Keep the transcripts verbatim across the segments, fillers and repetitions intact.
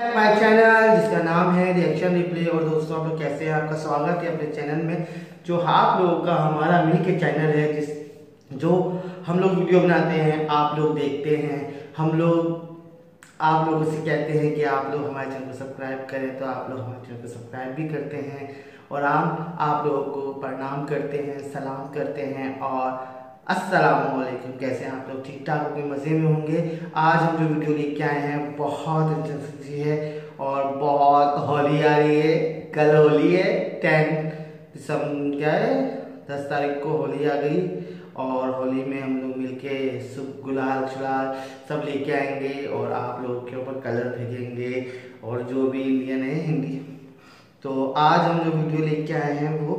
My channel जिसका नाम है रिएक्शन रिप्ले। और दोस्तों आप लोग कैसे हैं, आपका स्वागत है अपने चैनल में, जो आप लोगों का हमारा मिल के चैनल है, जिस जो हम लोग वीडियो बनाते हैं, आप लोग देखते हैं, हम लोग आप लोगों से कहते हैं कि आप लोग हमारे चैनल को सब्सक्राइब करें, तो आप लोग हमारे चैनल को सब्सक्राइब भी करते हैं और हम आप लोगों को प्रणाम करते हैं, सलाम करते हैं और अस्सलाम वालेकुम। कैसे हैं आप लोग? ठीक ठाक होंगे, मज़े में होंगे। आज हम जो वीडियो लेके आए हैं बहुत इंटरेस्टिंग है और बहुत होली आ रही है। कल होली है, टेन दिसंबर क्या है, दस तारीख को होली आ गई और होली में हम लोग मिलके सुख गुलाल शुलाल सब लेके आएंगे और आप लोगों के ऊपर कलर फेंकेंगे और जो भी इंडियन है हिंदी। तो आज हम जो वीडियो लेके आए हैं वो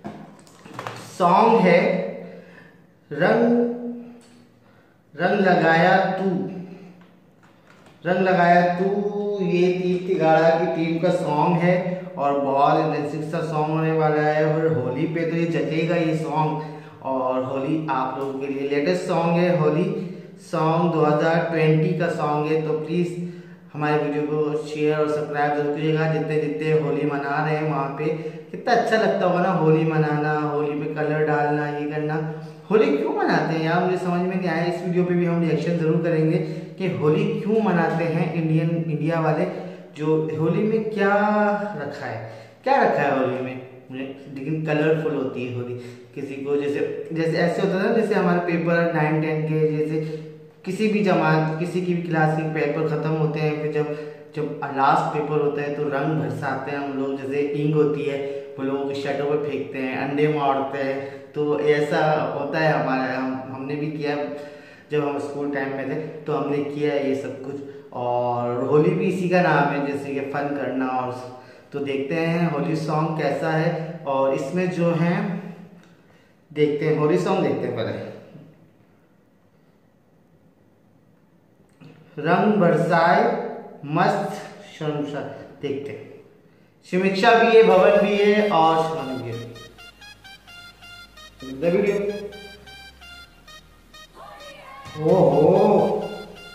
सॉन्ग है रंग रंग लगाया तू रंग लगाया तू। ये तीर तिगाड़ा की टीम का सॉन्ग है और बहुत इंटेंसिव सा सॉन्ग होने वाला है और होली पे तो ये जचेगा ये सॉन्ग। और होली आप लोगों के लिए लेटेस्ट सॉन्ग है, होली सॉन्ग दो हज़ार बीस का सॉन्ग है। तो प्लीज़ हमारे वीडियो को शेयर और सब्सक्राइब जरूर करिएगा। जितने जितने होली मना रहे हैं वहाँ पे कितना अच्छा लगता होगा ना, होली मनाना, होली पे कलर डालना, ये करना। होली क्यों मनाते हैं यार, मुझे समझ में नहीं आया। इस वीडियो पे भी हम रिएक्शन ज़रूर करेंगे कि होली क्यों मनाते हैं इंडियन इंडिया वाले, जो होली में क्या रखा है, क्या रखा है होली में। लेकिन कलरफुल होती है होली। किसी को जैसे जैसे ऐसे होता है ना, जैसे हमारे पेपर नाइन टेन के, जैसे किसी भी जमात किसी की भी क्लास के पेपर ख़त्म होते हैं, फिर जब जब लास्ट पेपर होता है तो रंग बरसाते हैं हम लोग। जैसे इंक होती है वो लोगों की शर्टों पर फेंकते हैं, अंडे मारते हैं। तो ऐसा होता है हमारा, हम हमने भी किया जब हम स्कूल टाइम में थे, तो हमने किया है ये सब कुछ। और होली भी इसी का नाम है, जैसे कि फन करना। और तो देखते हैं होली सॉन्ग कैसा है और इसमें जो है देखते हैं होली सॉन्ग देखते हैं पहले। रंग बरसाए मस्त शर्मशा देखते हैं। समीक्षा भी है, भवन भी है और शिवानी भी है। वीडियो ओहो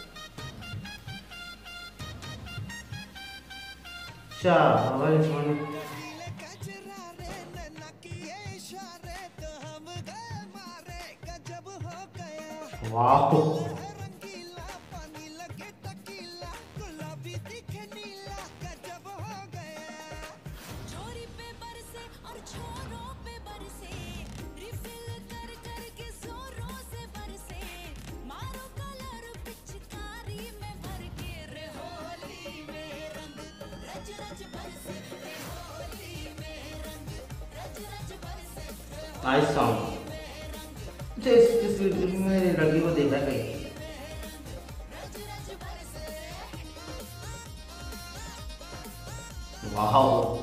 अच्छा भवन शिवानी वाह। Nice song. इस इस वीडियो में लड़की को देखा कहीं वाह।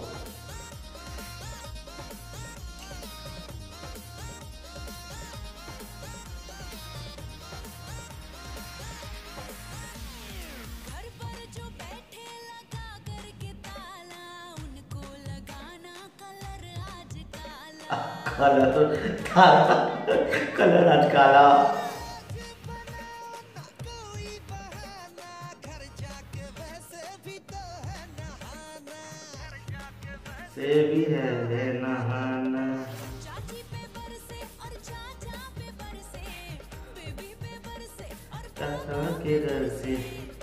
कलर काला, कलर आज काला से भी है नहाना चाचा के घर से।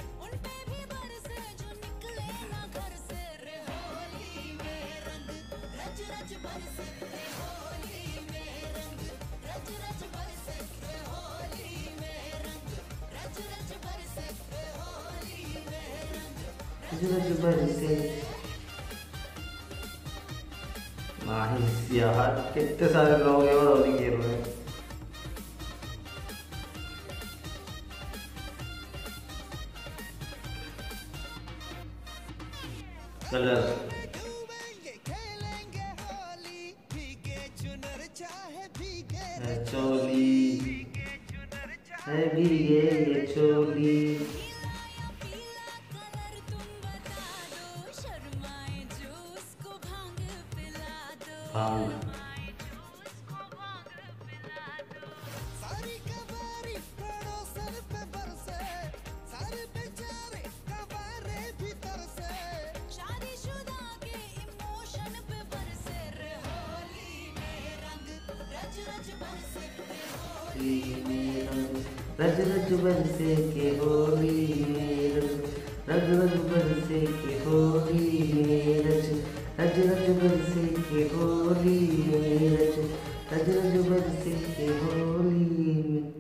नाइस यार, कितने सारे लोग हैं और होली खेल रहे हैं। कलर चोली है भीगे ये चोली। भांग में रंग, रज रज बरसे के होली में रंग, रज रज बरसे के होली में रज, रज रज बरसे के होली में रज, रज रज बरसे के होली में।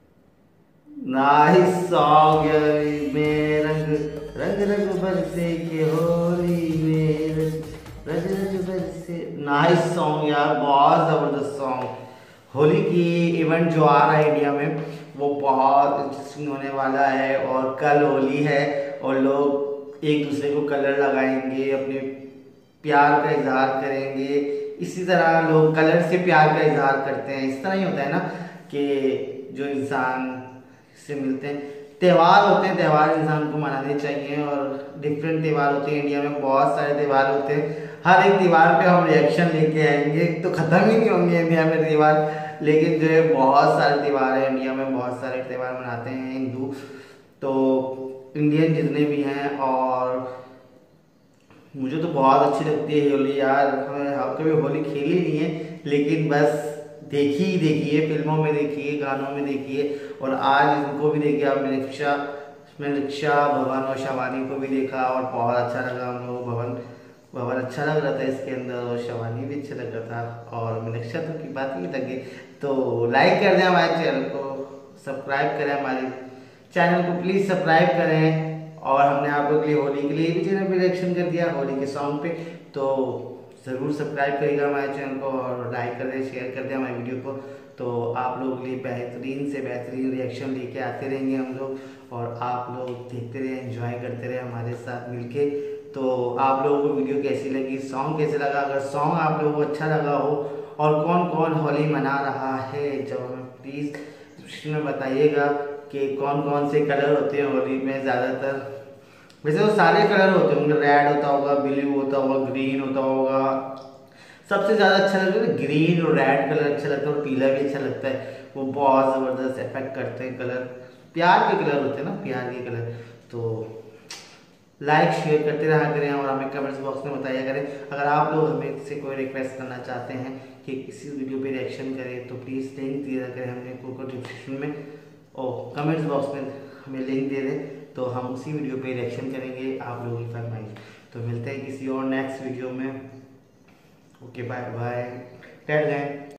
नाइस सॉन्ग में रंग, रंग रंग बरसे के होली में रज, रज रज बरसे। नाइस सॉन्ग यार, बहुत जबरदस्त सॉन्ग। होली की इवेंट जो आ रहा है इंडिया में वो बहुत इंटरेस्टिंग होने वाला है। और कल होली है और लोग एक दूसरे को कलर लगाएंगे, अपने प्यार का इजहार करेंगे। इसी तरह लोग कलर से प्यार का इजहार करते हैं। इस तरह ही होता है ना कि जो इंसान से मिलते हैं, त्यौहार होते हैं, त्यौहार इंसान को मनाने चाहिए। और डिफरेंट त्यौहार होते हैं इंडिया में, बहुत सारे त्यौहार होते हैं। हर एक त्यौहार पे हम रिएक्शन लेके आएंगे, तो ख़त्म ही नहीं होंगे इंडिया में त्यौहार। लेकिन जो है बहुत सारे त्यौहार हैं इंडिया में, बहुत सारे त्यौहार मनाते हैं हिंदू, तो इंडियन जितने भी हैं। और मुझे तो बहुत अच्छी लगती है होली यार। हम कभी होली खेली नहीं है, लेकिन बस देखी ही देखी है, फिल्मों में देखी है, गानों में देखी है। और आज इनको भी देखिए, आप मीनाक्षा मीनाक्षा भवन और शवानी को भी देखा और बहुत अच्छा लगा हम लोग। भवन भवन अच्छा लग रहा था इसके अंदर, और शवानी भी अच्छा लग रहा था, और मीनाक्षा तो की बात ही लगी। तो लाइक कर दें हमारे चैनल को, सब्सक्राइब करें हमारे चैनल को, प्लीज़ सब्सक्राइब करें। और हमने आप लोग के लिए होली के लिए भी चैनल पर रिएक्शन कर दिया, होली के सॉन्ग पे, तो ज़रूर सब्सक्राइब करिएगा हमारे चैनल को और लाइक कर दें, शेयर कर दें हमारे वीडियो को। तो आप लोगों के लिए बेहतरीन से बेहतरीन रिएक्शन लेके आते रहेंगे हम लोग, और आप लोग देखते रहे, एंजॉय करते रहे हमारे साथ मिलके। तो आप लोगों को वीडियो कैसी लगी, सॉन्ग कैसे लगा? अगर सॉन्ग आप लोगों को अच्छा लगा हो और कौन कौन होली मना रहा है, जब हमें प्लीज़ डिस्क्रिप्शन में बताइएगा कि कौन कौन से कलर होते हैं होली में। ज़्यादातर वैसे तो सारे कलर होते होंगे, रेड होता होगा, ब्लू होता होगा, ग्रीन होता होगा। सबसे ज़्यादा अच्छा लगता है ग्रीन और रेड कलर अच्छा लगता है, और पीला भी अच्छा लगता है। वो बहुत ज़बरदस्त इफेक्ट करते हैं कलर, प्यार के कलर होते हैं ना, प्यार के कलर। तो लाइक शेयर करते रहा करें और हमें कमेंट्स बॉक्स में बताया करें। अगर आप लोग हमें से कोई रिक्वेस्ट करना चाहते हैं कि किसी वीडियो पे रिएक्शन करें, तो प्लीज़ लिंक दिया करें हमने को डिस्क्रिप्शन में, और कमेंट्स बॉक्स में हमें लिंक दे दें, तो हम उसी वीडियो पे रिएक्शन करेंगे आप लोगों की फरमाइश। तो मिलते हैं किसी और नेक्स्ट वीडियो में। ओके बाय बाय, टेल गए।